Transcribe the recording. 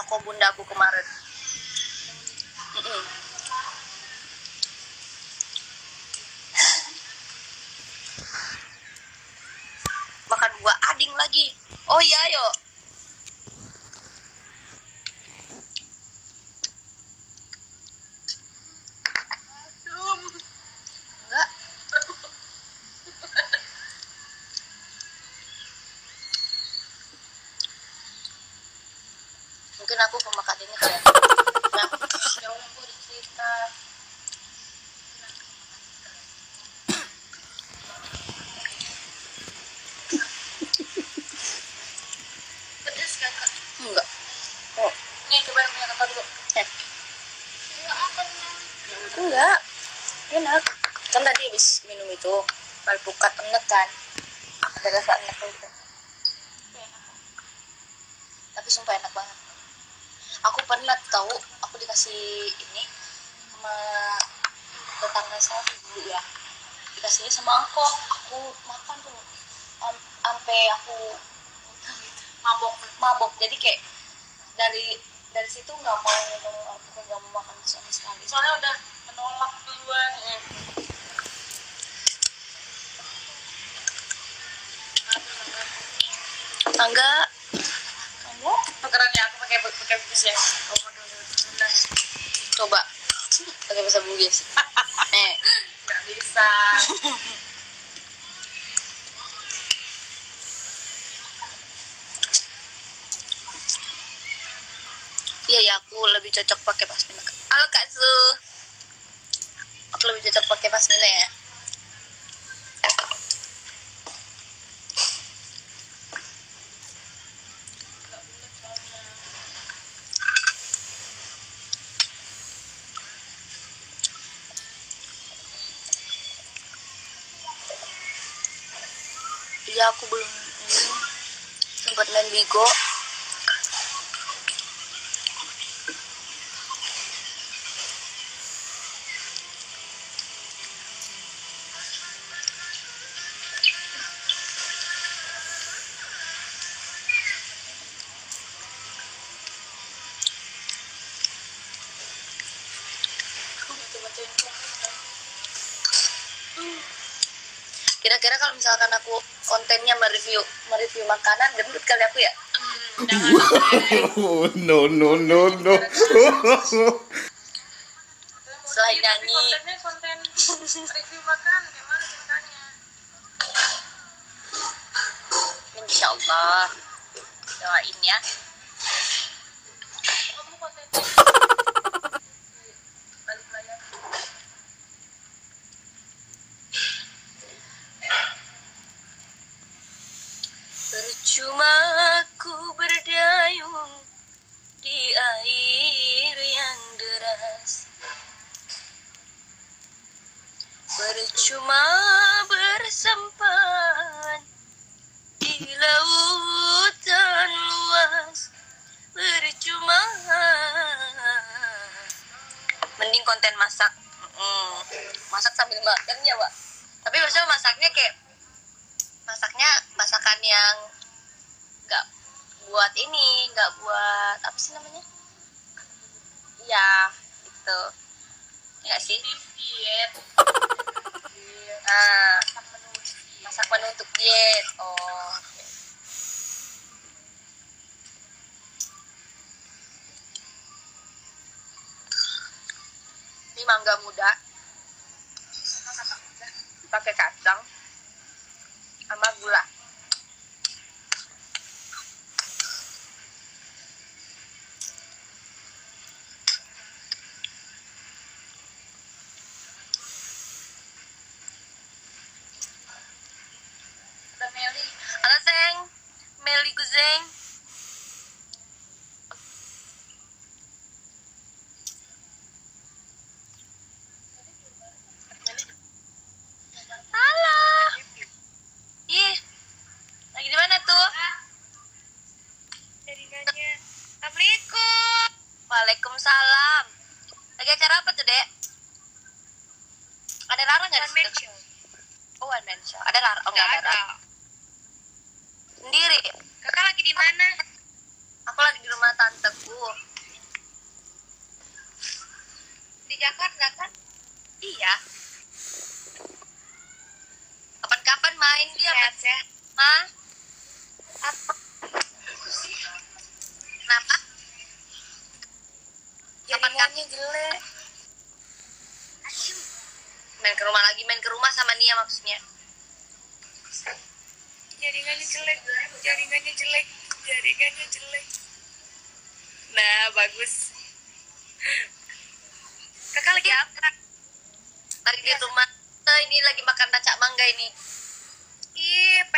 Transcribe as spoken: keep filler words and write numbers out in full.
toko bundaku kemarin. Mm-mm. Makan buah ading lagi. Oh iya, yuk. Enggak. Mungkin aku pemakan ini kali ya. Nah, jauh aku cerita. Pedes kakak? Enggak. Oh. Nih coba yang punya kakak dulu. Eh. Enggak. Enak. Kan tadi habis minum itu alpukat enak kan. Ada rasa enak gitu. Tapi sumpah enak banget. Aku pernah tahu, aku dikasih ini sama tetangga saya dulu ya. Dikasihnya sama aku, aku makan tuh. Sampai aku mabok mabok. Jadi kayak dari dari situ nggak mau aku nggak mau makan sama sekali. Soalnya udah menolak duluan. Hmm. Tangga. Tangga. Pekerannya aku pakai pakai bugis ya. Oh, pakai bugis. Coba pakai bahasa bugis. Eh, nggak bisa. Iya ya, aku lebih cocok pakai pasmina. Halo Kak Su. Aku lebih cocok pakai pasmina ya. Iya, aku belum ini sempat main Bigo. Kira-kira kalau misalkan aku kontennya mereview mereview makanan, gendut kali aku ya? Hmm, no no no no. Selain nyanyi. Kontennya konten review makan, gimana ceritanya? Insya Allah. Doain ya. Kamu kontennya balik layar. Percuma aku berdayung di air yang deras, percuma bersampan di lautan luas, percuma. Mending konten masak, mm, masak sambil makan ya Pak. Tapi biasanya masaknya kayak masaknya masakan yang nggak buat ini, nggak buat apa sih namanya? Ya gitu, ya sih. Diet. Nah, masak menu untuk diet. Oh. Okay. Ini mangga muda, pakai kacang sama gula. Ada Meli. Halo Seng, Meli Guzeng. Halo. Ih, lagi di mana tuh? Jaringannya. Assalamualaikum. Waalaikumsalam. Lagi acara apa tuh, Dek? Ada Rara nggak di One man situ? show. Oh, one man show. Ada Rara? Oh, nggak Nggak ada. ada. Rara. Sendiri. Kakak lagi di mana? Aku lagi di rumah tanteku. libur. Di Jakarta kan? Iya. Kapan-kapan main dia. Sehat-sehat. Hah? Apa? Kenapa? Jaringannya jelek. Main ke rumah lagi, main ke rumah sama Nia maksudnya. Jaringannya jelek. Jaringannya jelek. Jaringannya jelek. Nah, bagus. Kakak lagi apa? Lagi di rumah. Eh, ini lagi makan racak mangga ini. Ih,